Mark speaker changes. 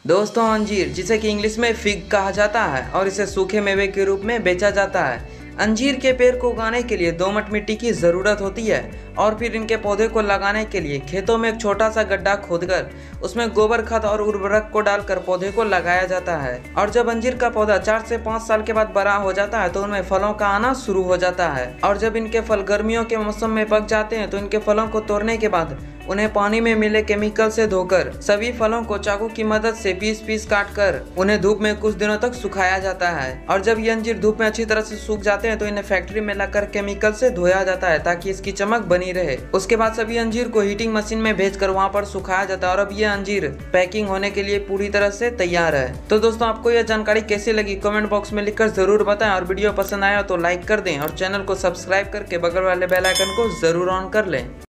Speaker 1: दोस्तों अंजीर, जिसे कि इंग्लिश में फिग कहा जाता है और इसे सूखे मेवे के रूप में बेचा जाता है। अंजीर के पेड़ को उगाने के लिए दोमट मिट्टी की ज़रूरत होती है और फिर इनके पौधे को लगाने के लिए खेतों में एक छोटा सा गड्ढा खोदकर उसमें गोबर खाद और उर्वरक को डालकर पौधे को लगाया जाता है। और जब अंजीर का पौधा 4 से 5 साल के बाद बड़ा हो जाता है तो उनमें फलों का आना शुरू हो जाता है। और जब इनके फल गर्मियों के मौसम में पक जाते हैं तो इनके फलों को तोड़ने के बाद उन्हें पानी में मिले केमिकल से धोकर सभी फलों को चाकू की मदद से पीस काट कर उन्हें धूप में कुछ दिनों तक सुखाया जाता है। और जब ये अंजीर धूप में अच्छी तरह से सूख जाते हैं तो इन्हें फैक्ट्री में लाकर केमिकल से धोया जाता है ताकि इसकी चमक बनी रहे। उसके बाद सभी अंजीर को हीटिंग मशीन में भेजकर वहाँ पर सुखाया जाता है और अब ये अंजीर पैकिंग होने के लिए पूरी तरह से तैयार है। तो दोस्तों, आपको यह जानकारी कैसी लगी कमेंट बॉक्स में लिखकर जरूर बताएं और वीडियो पसंद आया तो लाइक कर दें और चैनल को सब्सक्राइब करके बगल वाले बेल आइकन को जरूर ऑन कर लें।